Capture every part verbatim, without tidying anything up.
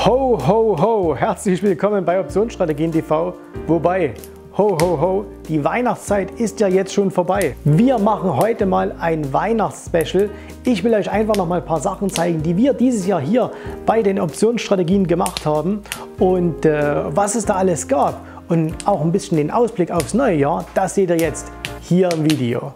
Ho, ho, ho! Herzlich willkommen bei Optionsstrategien T V. Wobei, ho, ho, ho, die Weihnachtszeit ist ja jetzt schon vorbei. Wir machen heute mal ein Weihnachtsspecial. Ich will euch einfach noch mal ein paar Sachen zeigen, die wir dieses Jahr hier bei den Optionsstrategien gemacht haben und äh, was es da alles gab. Und auch ein bisschen den Ausblick aufs neue Jahr, das seht ihr jetzt hier im Video.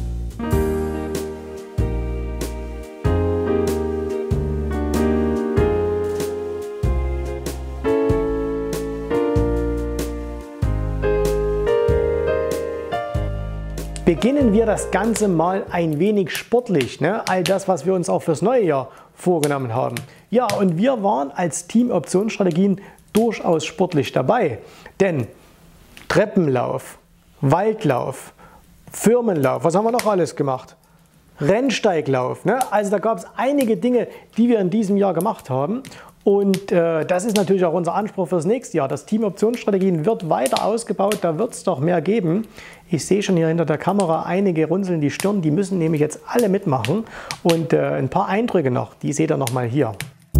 Beginnen wir das Ganze mal ein wenig sportlich, ne? All das, was wir uns auch fürs neue Jahr vorgenommen haben. Ja, und wir waren als Team Optionsstrategien durchaus sportlich dabei, denn Treppenlauf, Waldlauf, Firmenlauf, was haben wir noch alles gemacht? Rennsteiglauf, ne? Also da gab es einige Dinge, die wir in diesem Jahr gemacht haben. Und äh, das ist natürlich auch unser Anspruch fürs nächste Jahr. Das Team Optionsstrategien wird weiter ausgebaut, da wird es doch mehr geben. Ich sehe schon hier hinter der Kamera einige runzeln die Stirn, die müssen nämlich jetzt alle mitmachen. Und äh, ein paar Eindrücke noch, die seht ihr nochmal hier.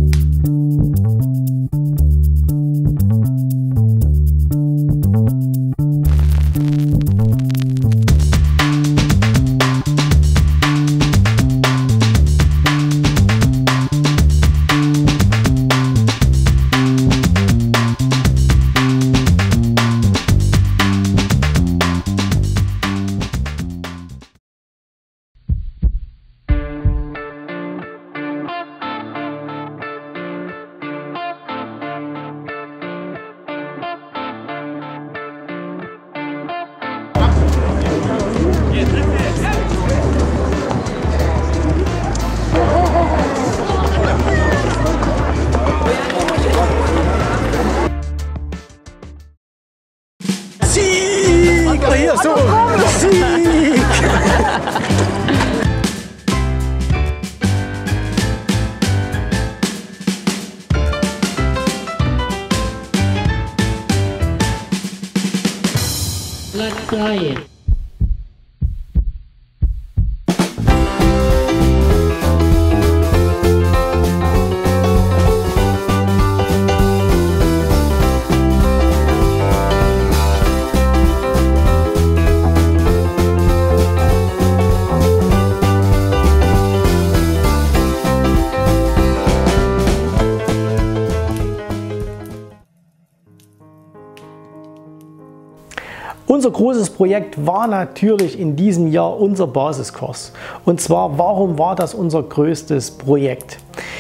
Sieg! Oh, hier, so! Sieg! Platz drei. Unser großes Projekt war natürlich in diesem Jahr unser Basiskurs. Und zwar, warum war das unser größtes Projekt?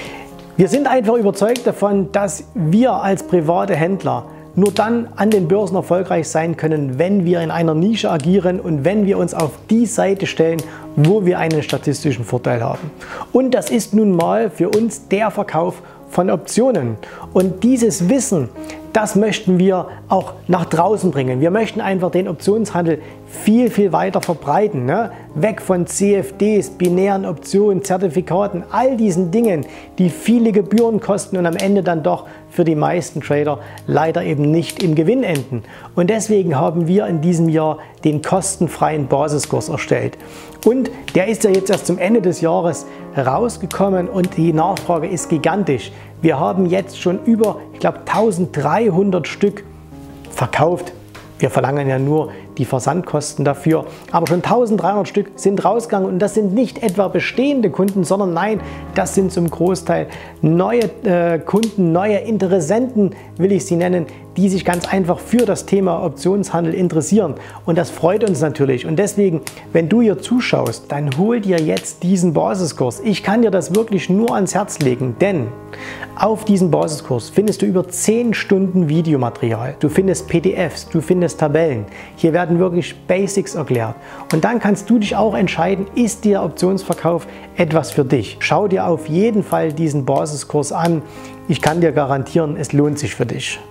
Wir sind einfach überzeugt davon, dass wir als private Händler nur dann an den Börsen erfolgreich sein können, wenn wir in einer Nische agieren und wenn wir uns auf die Seite stellen, wo wir einen statistischen Vorteil haben. Und das ist nun mal für uns der Verkauf von Optionen. Und dieses Wissen, das möchten wir auch nach draußen bringen. Wir möchten einfach den Optionshandel viel, viel weiter verbreiten. Ne? Weg von C F Ds, binären Optionen, Zertifikaten, all diesen Dingen, die viele Gebühren kosten und am Ende dann doch für die meisten Trader leider eben nicht im Gewinn enden. Und deswegen haben wir in diesem Jahr den kostenfreien Basiskurs erstellt. Und der ist ja jetzt erst zum Ende des Jahres rausgekommen und die Nachfrage ist gigantisch. Wir haben jetzt schon über, ich glaube, eintausenddreihundert Stück verkauft. Wir verlangen ja nur die Versandkosten dafür, aber schon eintausenddreihundert Stück sind rausgegangen und das sind nicht etwa bestehende Kunden, sondern nein, das sind zum Großteil neue äh, Kunden, neue Interessenten, will ich sie nennen, die sich ganz einfach für das Thema Optionshandel interessieren und das freut uns natürlich und deswegen, wenn du hier zuschaust, dann hol dir jetzt diesen Basiskurs. Ich kann dir das wirklich nur ans Herz legen, denn auf diesem Basiskurs findest du über zehn Stunden Videomaterial, du findest P D Fs, du findest Tabellen, hier werden wirklich Basics erklärt und dann kannst du dich auch entscheiden, ist der Optionsverkauf etwas für dich. Schau dir auf jeden Fall diesen Basiskurs an, ich kann dir garantieren, es lohnt sich für dich.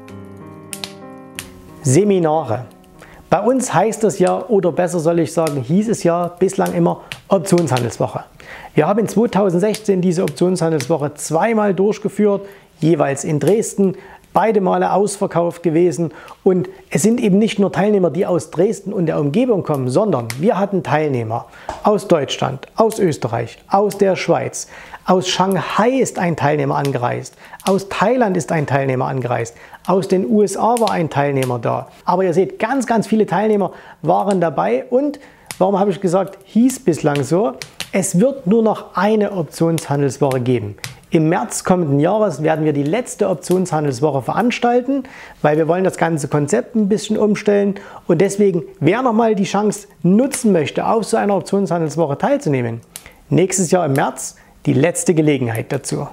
Seminare. Bei uns heißt das ja, oder besser soll ich sagen, hieß es ja bislang immer Optionshandelswoche. Wir haben in zweitausendsechzehn diese Optionshandelswoche zweimal durchgeführt, jeweils in Dresden. beide Male ausverkauft gewesen. Und es sind eben nicht nur Teilnehmer, die aus Dresden und der Umgebung kommen, sondern wir hatten Teilnehmer aus Deutschland, aus Österreich, aus der Schweiz. Aus Shanghai ist ein Teilnehmer angereist, aus Thailand ist ein Teilnehmer angereist, aus den U S A war ein Teilnehmer da. Aber ihr seht, ganz, ganz viele Teilnehmer waren dabei und, warum habe ich gesagt, hieß bislang so, es wird nur noch eine Optionshandelswoche geben. Im März kommenden Jahres werden wir die letzte Optionshandelswoche veranstalten, weil wir wollen das ganze Konzept ein bisschen umstellen und deswegen, wer nochmal die Chance nutzen möchte, auf so einer Optionshandelswoche teilzunehmen, nächstes Jahr im März die letzte Gelegenheit dazu.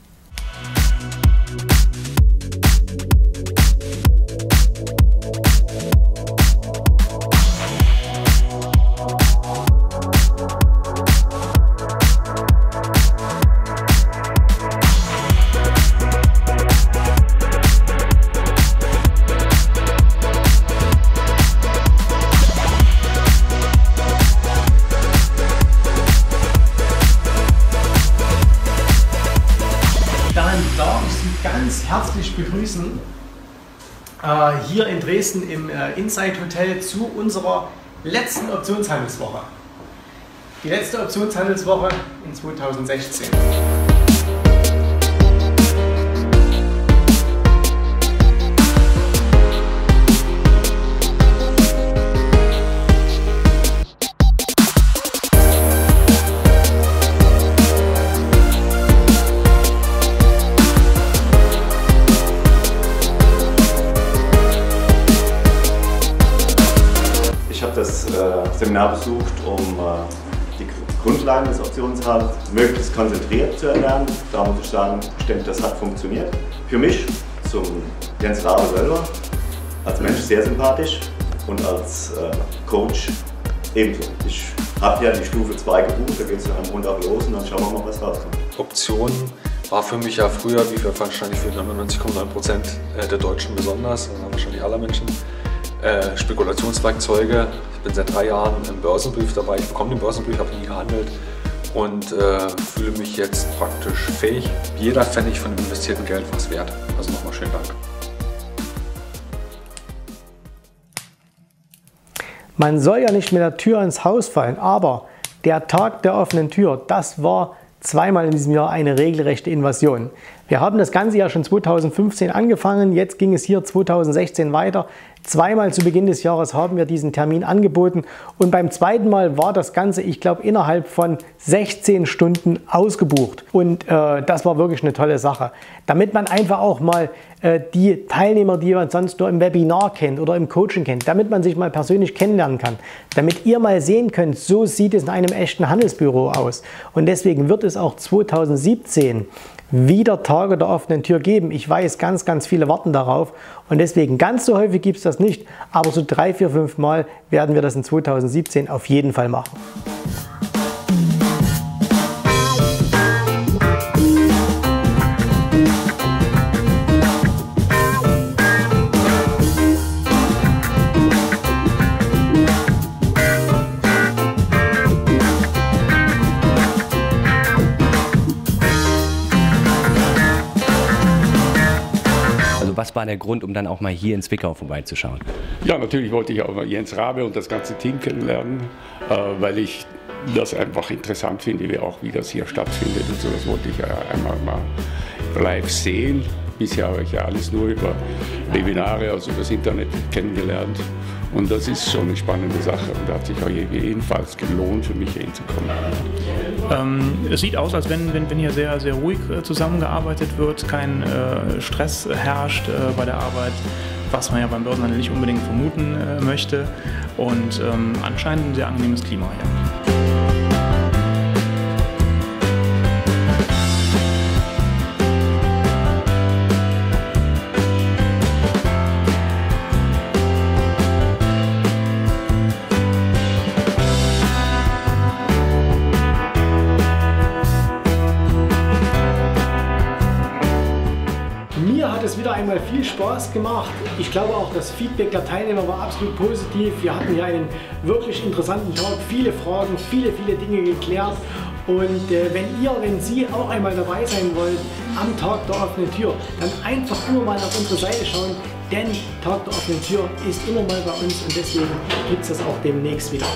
Ganz herzlich begrüßen äh, hier in Dresden im äh, Inside Hotel zu unserer letzten Optionshandelswoche. Die letzte Optionshandelswoche in zweitausendsechzehn. Das äh, Seminar besucht, um äh, die Grundlagen des Optionshandels möglichst konzentriert zu erlernen. Da muss ich sagen, ich denke, das hat funktioniert. Für mich, zum Jens Rabe selber, als Mensch sehr sympathisch und als äh, Coach ebenso. Ich habe ja die Stufe zwei gebucht, da geht es am Montag los und dann schauen wir mal, was rauskommt. Option war für mich ja früher, wie für wahrscheinlich für neunundneunzig Komma neun Prozent der Deutschen besonders, wahrscheinlich aller Menschen, Äh, Spekulationswerkzeuge. Ich bin seit drei Jahren im Börsenbrief dabei. Ich bekomme den Börsenbrief, habe nie gehandelt und äh, fühle mich jetzt praktisch fähig. Jeder Pfennig von dem investierten Geld was wert. Also nochmal schönen Dank. Man soll ja nicht mit der Tür ins Haus fallen, aber der Tag der offenen Tür, das war zweimal in diesem Jahr eine regelrechte Invasion. Wir haben das Ganze ja schon zweitausendfünfzehn angefangen, jetzt ging es hier zweitausendsechzehn weiter. Zweimal zu Beginn des Jahres haben wir diesen Termin angeboten und beim zweiten Mal war das Ganze, ich glaube, innerhalb von sechzehn Stunden ausgebucht. Und äh, das war wirklich eine tolle Sache. Damit man einfach auch mal äh, die Teilnehmer, die man sonst nur im Webinar kennt oder im Coaching kennt, damit man sich mal persönlich kennenlernen kann, damit ihr mal sehen könnt, so sieht es in einem echten Handelsbüro aus. Und deswegen wird es auch zweitausendsiebzehn wieder Tage der offenen Tür geben. Ich weiß, ganz, ganz viele warten darauf und deswegen ganz so häufig gibt es das nicht, aber so drei, vier, fünf Mal werden wir das in zweitausendsiebzehn auf jeden Fall machen. Was war der Grund, um dann auch mal hier in Zwickau vorbeizuschauen? Ja, natürlich wollte ich auch mal Jens Rabe und das ganze Team kennenlernen, äh, weil ich das einfach interessant finde, wie auch wie das hier stattfindet und so. Das wollte ich äh, einmal mal live sehen. Bisher habe ich ja alles nur über Webinare, also über das Internet kennengelernt. Und das ist schon eine spannende Sache und da hat sich auch jedenfalls gelohnt, für mich hier hinzukommen. Ähm, es sieht aus, als wenn, wenn, wenn hier sehr, sehr ruhig äh, zusammengearbeitet wird, kein äh, Stress herrscht äh, bei der Arbeit, was man ja beim Börsenhandel nicht unbedingt vermuten äh, möchte. Und ähm, anscheinend ein sehr angenehmes Klima hier. Es wieder einmal viel Spaß gemacht. Ich glaube auch, das Feedback der Teilnehmer war absolut positiv. Wir hatten hier einen wirklich interessanten Tag, viele Fragen, viele, viele Dinge geklärt. Und äh, wenn ihr, wenn Sie auch einmal dabei sein wollt, am Tag der offenen Tür, dann einfach immer mal auf unsere Seite schauen, denn Tag der offenen Tür ist immer mal bei uns und deswegen gibt es das auch demnächst wieder.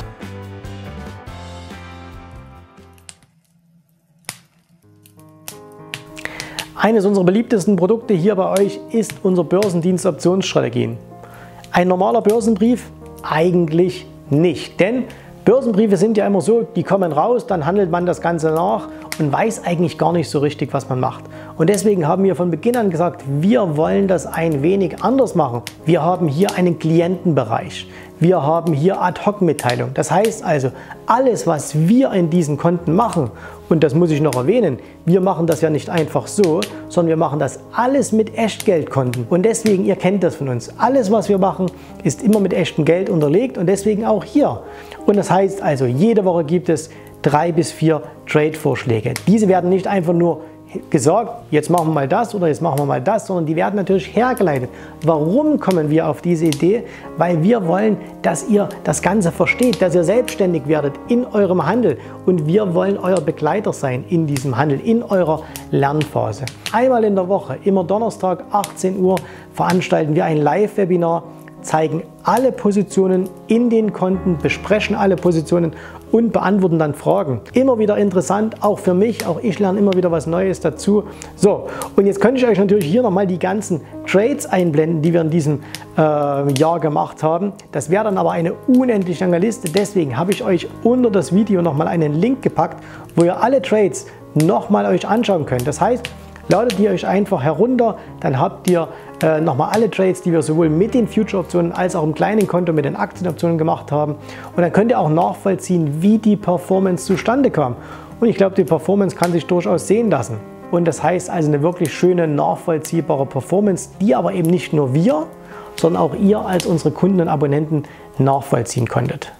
Eines unserer beliebtesten Produkte hier bei euch ist unser Börsendienst Optionsstrategien. Ein normaler Börsenbrief? Eigentlich nicht, denn Börsenbriefe sind ja immer so, die kommen raus, dann handelt man das Ganze nach und weiß eigentlich gar nicht so richtig, was man macht. Und deswegen haben wir von Beginn an gesagt, wir wollen das ein wenig anders machen. Wir haben hier einen Klientenbereich. Wir haben hier Ad-Hoc-Mitteilung. Das heißt also, alles, was wir in diesen Konten machen, und das muss ich noch erwähnen, wir machen das ja nicht einfach so, sondern wir machen das alles mit Echtgeldkonten. Und deswegen, ihr kennt das von uns, alles, was wir machen, ist immer mit echtem Geld unterlegt und deswegen auch hier. Und das heißt also, jede Woche gibt es drei bis vier Trade-Vorschläge. Diese werden nicht einfach nur gesagt, jetzt machen wir mal das oder jetzt machen wir mal das, sondern die werden natürlich hergeleitet. Warum kommen wir auf diese Idee? Weil wir wollen, dass ihr das Ganze versteht, dass ihr selbstständig werdet in eurem Handel und wir wollen euer Begleiter sein in diesem Handel, in eurer Lernphase. Einmal in der Woche, immer Donnerstag, achtzehn Uhr, veranstalten wir ein Live-Webinar, zeigen alle Positionen in den Konten, besprechen alle Positionen und beantworten dann Fragen. Immer wieder interessant, auch für mich, auch ich lerne immer wieder was Neues dazu. So, und jetzt könnte ich euch natürlich hier nochmal die ganzen Trades einblenden, die wir in diesem äh, Jahr gemacht haben. Das wäre dann aber eine unendlich lange Liste, deswegen habe ich euch unter das Video nochmal einen Link gepackt, wo ihr alle Trades nochmal euch anschauen könnt. Das heißt, ladet ihr euch einfach herunter, dann habt ihr äh, nochmal alle Trades, die wir sowohl mit den Future-Optionen als auch im kleinen Konto mit den Aktienoptionen gemacht haben. Und dann könnt ihr auch nachvollziehen, wie die Performance zustande kam. Und ich glaube, die Performance kann sich durchaus sehen lassen. Und das heißt also eine wirklich schöne, nachvollziehbare Performance, die aber eben nicht nur wir, sondern auch ihr als unsere Kunden und Abonnenten nachvollziehen konntet.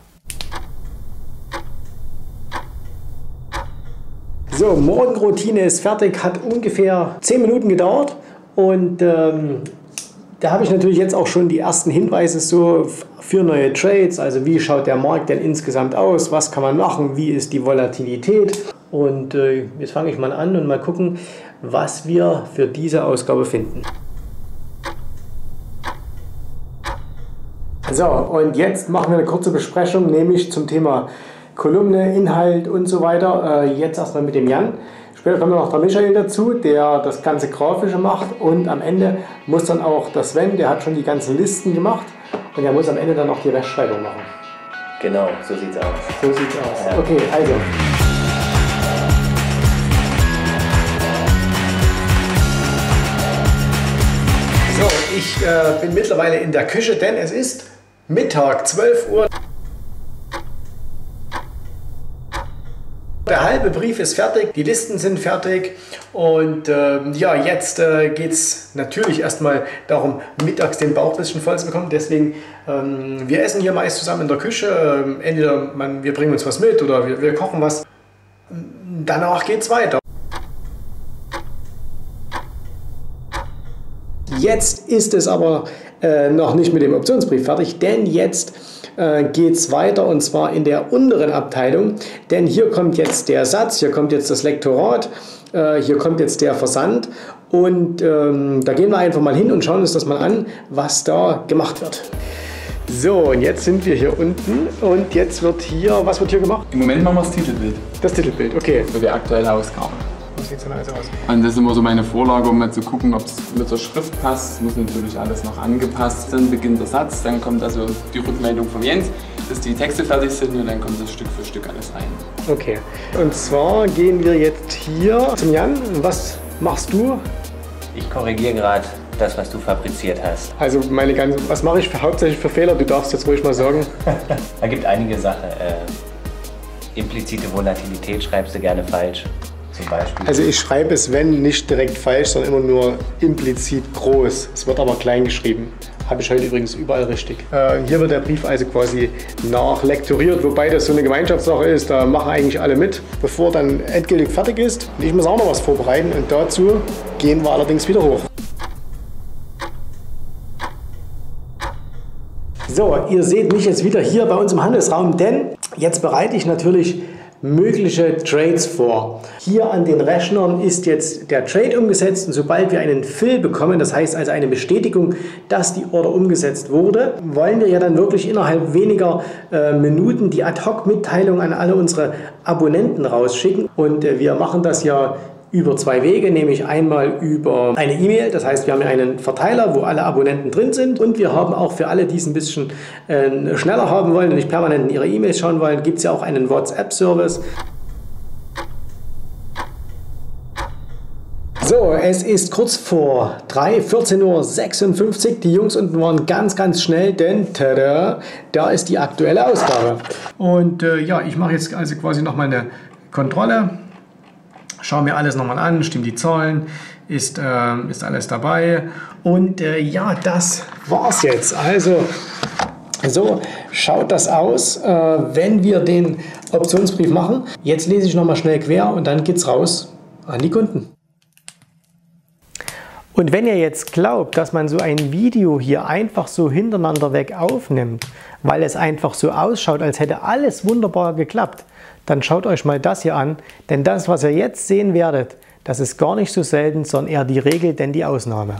So, Morgenroutine ist fertig, hat ungefähr zehn Minuten gedauert und ähm, da habe ich natürlich jetzt auch schon die ersten Hinweise so für neue Trades, also wie schaut der Markt denn insgesamt aus, was kann man machen, wie ist die Volatilität und äh, jetzt fange ich mal an und mal gucken, was wir für diese Ausgabe finden. So, und jetzt machen wir eine kurze Besprechung, nämlich zum Thema Kolumne, Inhalt und so weiter. Äh, jetzt erstmal mit dem Jan. Später kommt noch der Michael dazu, der das ganze Grafische macht und am Ende muss dann auch der Sven, der hat schon die ganzen Listen gemacht und der muss am Ende dann noch die Rechtschreibung machen. Genau, so sieht's aus. So sieht's aus. Ja. Okay, also. So, ich äh, bin mittlerweile in der Küche, denn es ist Mittag, zwölf Uhr. Der halbe Brief ist fertig, die Listen sind fertig und ähm, ja, jetzt äh, geht es natürlich erstmal darum, mittags den Bauch ein bisschen voll zu bekommen. Deswegen, ähm, wir essen hier meist zusammen in der Küche. Ähm, entweder man, wir bringen uns was mit oder wir, wir kochen was. Danach geht es weiter. Jetzt ist es aber äh, noch nicht mit dem Optionsbrief fertig, denn jetzt äh, geht es weiter und zwar in der unteren Abteilung, denn hier kommt jetzt der Satz, hier kommt jetzt das Lektorat, äh, hier kommt jetzt der Versand und ähm, da gehen wir einfach mal hin und schauen uns das mal an, was da gemacht wird. So, und jetzt sind wir hier unten und jetzt wird hier, was wird hier gemacht? Im Moment machen wir das Titelbild. Das Titelbild, okay. Für die aktuelle Ausgabe. Was sieht so nice aus? Und das ist immer so meine Vorlage, um mal zu gucken, ob es mit der Schrift passt. Es muss natürlich alles noch angepasst. Dann beginnt der Satz, dann kommt also die Rückmeldung von Jens, dass die Texte fertig sind und dann kommt das Stück für Stück alles rein. Okay, und zwar gehen wir jetzt hier zum Jan. Was machst du? Ich korrigiere gerade das, was du fabriziert hast. Also meine ganze, was mache ich für, hauptsächlich für Fehler? Du darfst jetzt ruhig mal sagen. Da gibt einige Sachen. Äh, implizite Volatilität schreibst du gerne falsch. Zum Beispiel. Also ich schreibe es, wenn, nicht direkt falsch, sondern immer nur implizit groß. Es wird aber klein geschrieben. Habe ich heute übrigens überall richtig. Äh, hier wird der Brief also quasi nachlektoriert, wobei das so eine Gemeinschaftssache ist. Da machen eigentlich alle mit, bevor dann endgültig fertig ist. Und ich muss auch noch was vorbereiten und dazu gehen wir allerdings wieder hoch. So, ihr seht mich jetzt wieder hier bei uns im Handelsraum, denn jetzt bereite ich natürlich mögliche Trades vor. Hier an den Rechnern ist jetzt der Trade umgesetzt und sobald wir einen Fill bekommen, das heißt also eine Bestätigung, dass die Order umgesetzt wurde, wollen wir ja dann wirklich innerhalb weniger äh, Minuten die Ad-Hoc-Mitteilung an alle unsere Abonnenten rausschicken. Und äh, wir machen das ja über zwei Wege, nämlich einmal über eine E-Mail, das heißt wir haben einen Verteiler, wo alle Abonnenten drin sind, und wir haben auch für alle, die es ein bisschen äh, schneller haben wollen und nicht permanent in ihre E-Mails schauen wollen, gibt es ja auch einen WhatsApp-Service. So, es ist kurz vor drei, vierzehn Uhr sechsundfünfzig. Die Jungs unten waren ganz, ganz schnell, denn tada, da ist die aktuelle Ausgabe. Und äh, ja, ich mache jetzt also quasi nochmal eine Kontrolle. Schau mir alles nochmal an, stimmen die Zahlen, ist, äh, ist alles dabei. Und äh, ja, das war's jetzt. Also, so schaut das aus, äh, wenn wir den Optionsbrief machen. Jetzt lese ich nochmal schnell quer und dann geht's raus an die Kunden. Und wenn ihr jetzt glaubt, dass man so ein Video hier einfach so hintereinander weg aufnimmt, weil es einfach so ausschaut, als hätte alles wunderbar geklappt, dann schaut euch mal das hier an, denn das, was ihr jetzt sehen werdet, das ist gar nicht so selten, sondern eher die Regel, denn die Ausnahme.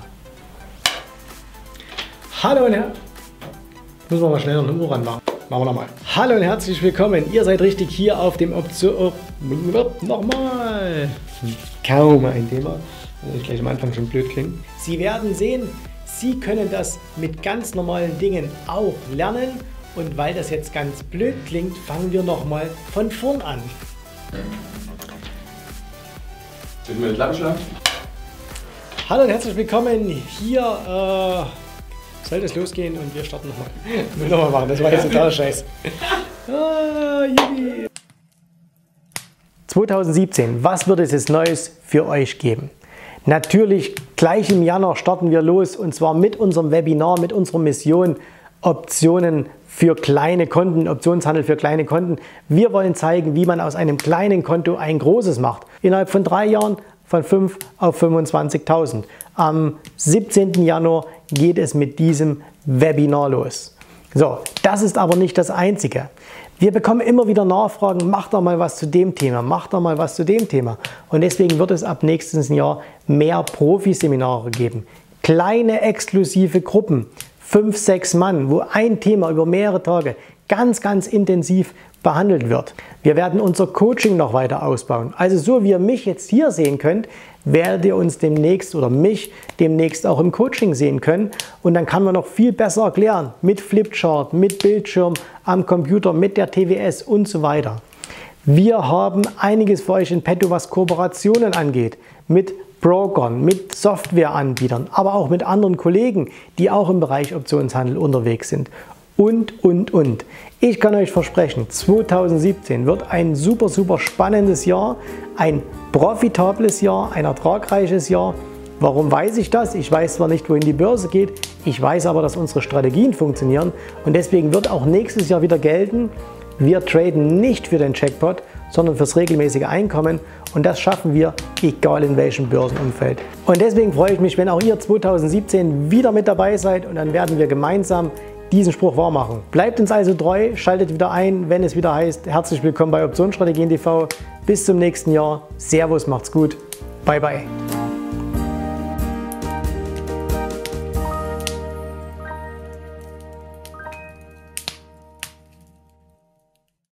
Hallo und her. Müssen wir mal schnell noch eine Uhr ranmachen. Machen wir nochmal. Hallo und herzlich willkommen. Ihr seid richtig hier auf dem Option... Oh, nochmal. Kaum ein Thema. Das gleich am Anfang schon blöd klingt. Sie werden sehen, Sie können das mit ganz normalen Dingen auch lernen. Und weil das jetzt ganz blöd klingt, fangen wir nochmal von vorn an. Sind wir mit Lappenschlag? Hallo und herzlich willkommen. Hier äh, sollte es losgehen und wir starten nochmal. Ich will nochmal machen, das war jetzt totaler Scheiß. Ah, zwanzig siebzehn, was wird es jetzt Neues für euch geben? Natürlich, gleich im Januar starten wir los und zwar mit unserem Webinar, mit unserer Mission Optionen für kleine Konten, Optionshandel für kleine Konten. Wir wollen zeigen, wie man aus einem kleinen Konto ein großes macht. Innerhalb von drei Jahren von fünf auf fünfundzwanzigtausend. Am siebzehnten Januar geht es mit diesem Webinar los. So, das ist aber nicht das Einzige. Wir bekommen immer wieder Nachfragen, mach doch mal was zu dem Thema, mach doch mal was zu dem Thema. Und deswegen wird es ab nächstes Jahr mehr Profiseminare geben. Kleine exklusive Gruppen, fünf, sechs Mann, wo ein Thema über mehrere Tage ganz, ganz intensiv behandelt wird. Wir werden unser Coaching noch weiter ausbauen. Also so wie ihr mich jetzt hier sehen könnt, werdet ihr uns demnächst oder mich demnächst auch im Coaching sehen können. Und dann kann man noch viel besser erklären, mit Flipchart, mit Bildschirm, am Computer, mit der T W S und so weiter. Wir haben einiges für euch in petto, was Kooperationen angeht, mit Brokern, mit Softwareanbietern, aber auch mit anderen Kollegen, die auch im Bereich Optionshandel unterwegs sind. Und, und, und. Ich kann euch versprechen, zwanzig siebzehn wird ein super, super spannendes Jahr, ein profitables Jahr, ein ertragreiches Jahr. Warum weiß ich das? Ich weiß zwar nicht, wohin die Börse geht, ich weiß aber, dass unsere Strategien funktionieren und deswegen wird auch nächstes Jahr wieder gelten, wir traden nicht für den Jackpot, sondern fürs regelmäßige Einkommen und das schaffen wir, egal in welchem Börsenumfeld. Und deswegen freue ich mich, wenn auch ihr zwanzig siebzehn wieder mit dabei seid und dann werden wir gemeinsam diesen Spruch wahr machen. Bleibt uns also treu, schaltet wieder ein, wenn es wieder heißt, herzlich willkommen bei Optionsstrategien T V. Bis zum nächsten Jahr. Servus, macht's gut. Bye, bye.